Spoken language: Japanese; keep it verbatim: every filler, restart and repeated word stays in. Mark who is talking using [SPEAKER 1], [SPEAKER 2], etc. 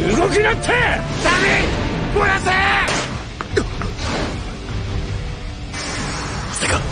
[SPEAKER 1] 動きなって。ダメ、燃やせ。
[SPEAKER 2] せか